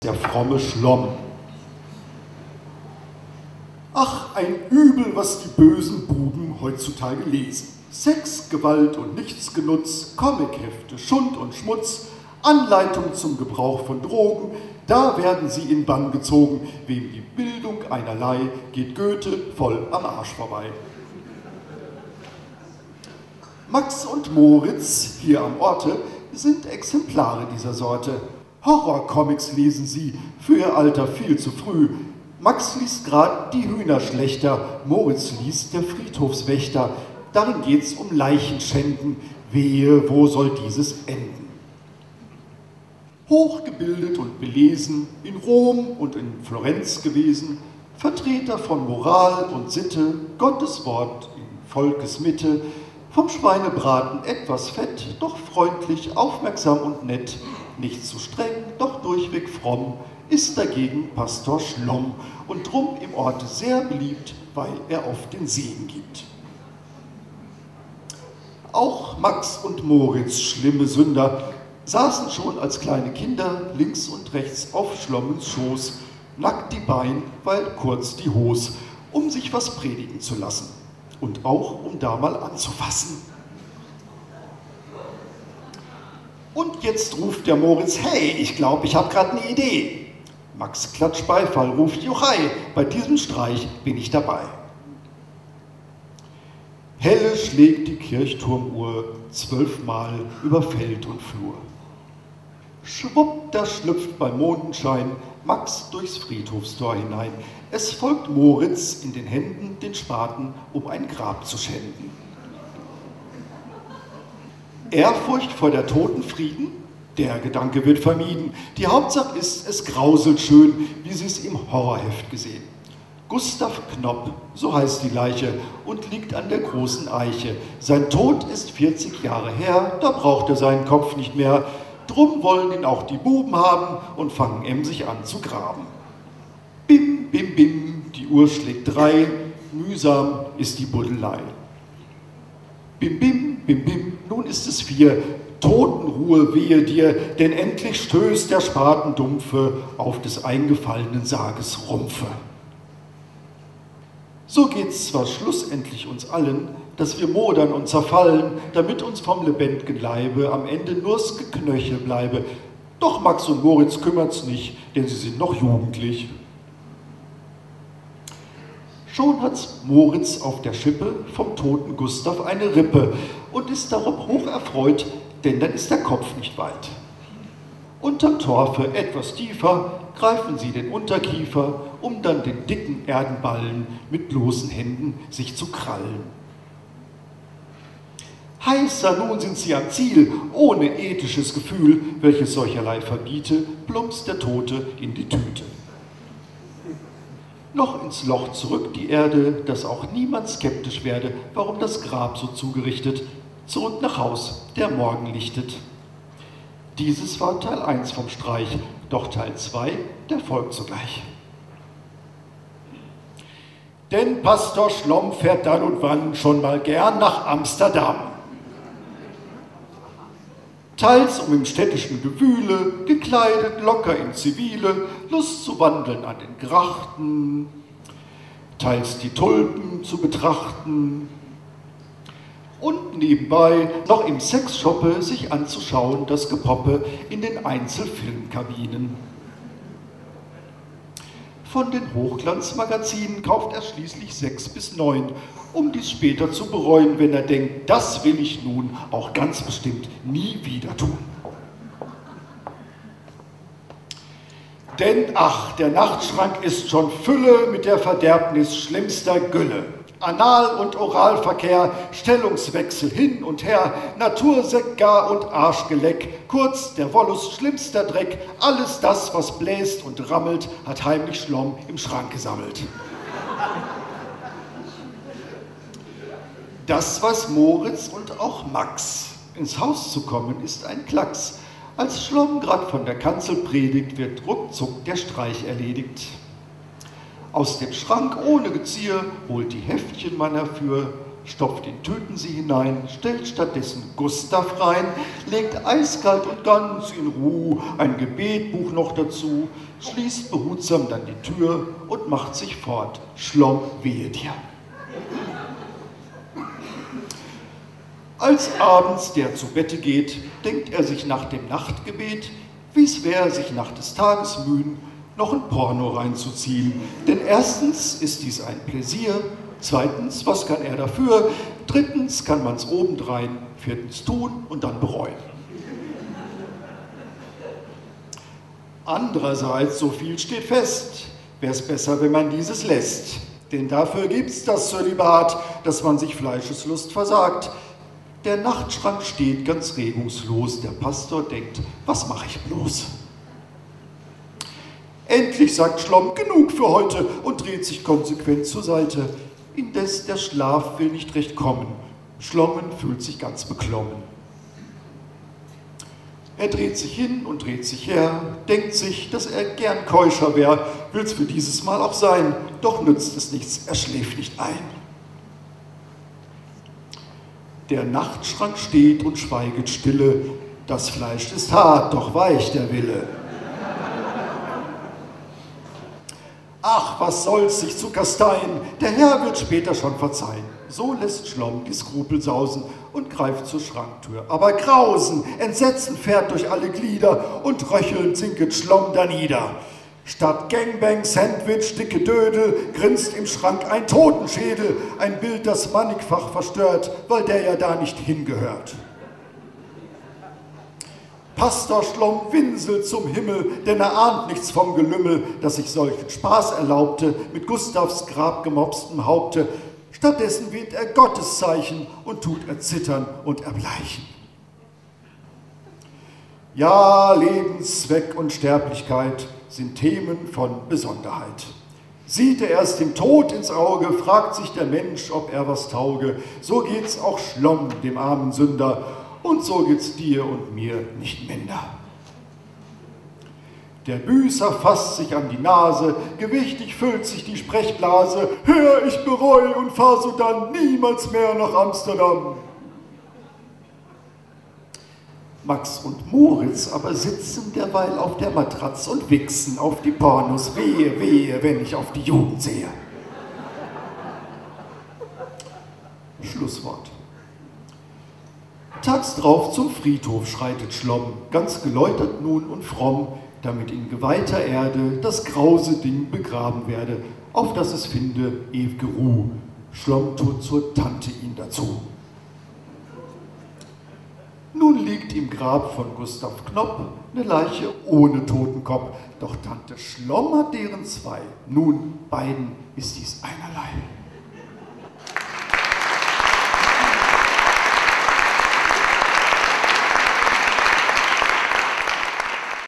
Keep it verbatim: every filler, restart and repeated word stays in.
Der fromme Schlomm. Ach, ein Übel, was die bösen Buben heutzutage lesen. Sex, Gewalt und Nichtsgenutz, Comichefte, Schund und Schmutz, Anleitung zum Gebrauch von Drogen, da werden sie in Bann gezogen. Wem die Bildung einerlei, geht Goethe voll am Arsch vorbei. Max und Moritz, hier am Orte, sind Exemplare dieser Sorte. Horrorcomics lesen sie, für ihr Alter viel zu früh. Max liest grad die Hühnerschlechter, Moritz liest der Friedhofswächter. Darin geht's um Leichenschänden, wehe, wo soll dieses enden? Hochgebildet und belesen, in Rom und in Florenz gewesen, Vertreter von Moral und Sitte, Gottes Wort in Volkes Mitte, vom Schweinebraten etwas fett, doch freundlich, aufmerksam und nett, nicht zu streng, doch durchweg fromm, ist dagegen Pastor Schlomm und drum im Orte sehr beliebt, weil er oft den Segen gibt. Auch Max und Moritz, schlimme Sünder, saßen schon als kleine Kinder links und rechts auf Schlommens Schoß, nackt die Bein, weil kurz die Hos, um sich was predigen zu lassen und auch um da mal anzufassen. Und jetzt ruft der Moritz, hey, ich glaube, ich habe gerade eine Idee. Max klatscht Beifall, ruft, Juchai, bei diesem Streich bin ich dabei. Helle schlägt die Kirchturmuhr zwölfmal über Feld und Flur. Schwupp, da schlüpft beim Mondenschein Max durchs Friedhofstor hinein. Es folgt Moritz in den Händen den Spaten, um ein Grab zu schänden. Ehrfurcht vor der Toten Frieden? Der Gedanke wird vermieden. Die Hauptsache ist, es grauselt schön, wie Sie es im Horrorheft gesehen. Gustav Knopp, so heißt die Leiche, und liegt an der großen Eiche. Sein Tod ist vierzig Jahre her, da braucht er seinen Kopf nicht mehr. Drum wollen ihn auch die Buben haben und fangen emsig an zu graben. Bim, bim, bim, die Uhr schlägt drei, mühsam ist die Buddelei. Bim, bim, bim, bim, nun ist es vier, Totenruhe wehe dir, denn endlich stößt der Spaten dumpfe auf des eingefallenen Sarges Rumpfe. So geht's zwar schlussendlich uns allen, dass wir modern und zerfallen, damit uns vom lebendigen Leibe am Ende nur's Geknöchel bleibe. Doch Max und Moritz kümmert's nicht, denn sie sind noch jugendlich. Schon hat's Moritz auf der Schippe vom toten Gustav eine Rippe und ist darob hoch erfreut, denn dann ist der Kopf nicht weit. Unterm Torfe etwas tiefer greifen sie den Unterkiefer, um dann den dicken Erdenballen mit bloßen Händen sich zu krallen. Heißer, nun sind sie am Ziel, ohne ethisches Gefühl, welches solcherlei verbiete, plumpst der Tote in die Tüte. Noch ins Loch zurück die Erde, dass auch niemand skeptisch werde, warum das Grab so zugerichtet, zurück nach Haus, der Morgen lichtet. Dieses war Teil eins vom Streich, doch Teil zwei, der folgt sogleich. Denn Pastor Schlomm fährt dann und wann schon mal gern nach Amsterdam. Teils um im städtischen Gewühle, gekleidet locker in Zivile, Lust zu wandeln an den Grachten, teils die Tulpen zu betrachten und nebenbei noch im Sexshoppe sich anzuschauen, das Gepoppe in den Einzelfilmkabinen. Von den Hochglanzmagazinen kauft er schließlich sechs bis neun, um dies später zu bereuen, wenn er denkt, das will ich nun auch ganz bestimmt nie wieder tun. Denn ach, der Nachtschrank ist schon Fülle mit der Verderbnis schlimmster Gülle. Anal- und Oralverkehr, Stellungswechsel hin und her, Natursekt gar und Arschgeleck, kurz der Wollust schlimmster Dreck, alles das, was bläst und rammelt, hat heimlich Schlomm im Schrank gesammelt. Das weiß Moritz und auch Max. Ins Haus zu kommen ist ein Klacks. Als Schlomm grad von der Kanzel predigt, wird ruckzuck der Streich erledigt. Aus dem Schrank ohne Gezier holt die Heftchen man herfür, stopft in Tüten sie hinein, stellt stattdessen Gustav rein, legt eiskalt und ganz in Ruhe ein Gebetbuch noch dazu, schließt behutsam dann die Tür und macht sich fort. Schlomm, wehe dir. Als abends der zu Bette geht, denkt er sich nach dem Nachtgebet, wie's wär, sich nach des Tages mühen, noch ein Porno reinzuziehen. Denn erstens ist dies ein Pläsier, zweitens, was kann er dafür, drittens kann man's obendrein, viertens tun und dann bereuen. Andererseits, so viel steht fest, wär's besser, wenn man dieses lässt. Denn dafür gibt's das Zölibat, dass man sich Fleischeslust versagt. Der Nachtschrank steht ganz regungslos, der Pastor denkt, was mache ich bloß? Endlich sagt Schlomm, genug für heute und dreht sich konsequent zur Seite. Indes der Schlaf will nicht recht kommen. Schlommen fühlt sich ganz beklommen. Er dreht sich hin und dreht sich her, denkt sich, dass er gern keuscher wär, will's für dieses Mal auch sein, doch nützt es nichts, er schläft nicht ein. Der Nachtschrank steht und schweiget stille, das Fleisch ist hart, doch weich der Wille. Ach, was soll's, sich zu kasteien, der Herr wird später schon verzeihen. So lässt Schlomm die Skrupel sausen und greift zur Schranktür. Aber Grausen, Entsetzen fährt durch alle Glieder und röchelnd sinket Schlomm danieder. Statt Gangbang, Sandwich, dicke Dödel, grinst im Schrank ein Totenschädel, ein Bild, das mannigfach verstört, weil der ja da nicht hingehört. Pastor Schlomm winselt zum Himmel, denn er ahnt nichts vom Gelümmel, das sich solchen Spaß erlaubte, mit Gustavs Grab gemopstem Haupte. Stattdessen wählt er Gotteszeichen und tut erzittern und erbleichen. Ja, Lebenszweck und Sterblichkeit sind Themen von Besonderheit. Sieht er erst dem Tod ins Auge, fragt sich der Mensch, ob er was tauge. So geht's auch Schlomm, dem armen Sünder, und so geht's dir und mir nicht minder. Der Büßer fasst sich an die Nase, gewichtig füllt sich die Sprechblase. Herr, ich bereu und fahr sodann niemals mehr nach Amsterdam. Max und Moritz aber sitzen derweil auf der Matratz und wichsen auf die Pornos. Wehe, wehe, wenn ich auf die Jugend sehe. Schlusswort. Tags drauf zum Friedhof schreitet Schlomm, ganz geläutert nun und fromm, damit in geweihter Erde das grause Ding begraben werde, auf das es finde ew'ge Ruh. Schlomm tut zur Tante ihn dazu. Nun liegt im Grab von Gustav Knopp eine Leiche ohne Totenkopf, doch Tante Schlomm hat deren zwei. Nun, beiden ist dies einerlei.